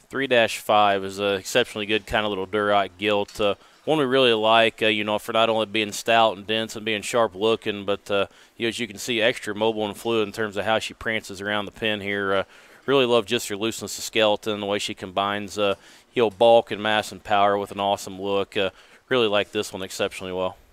3-5 is an exceptionally good kind of little Duroc gilt. One we really like, for not only being stout and dense and being sharp looking, but as you can see, extra mobile and fluid in terms of how she prances around the pen here. Really love just her looseness of skeleton, the way she combines bulk and mass and power with an awesome look. Really like this one exceptionally well.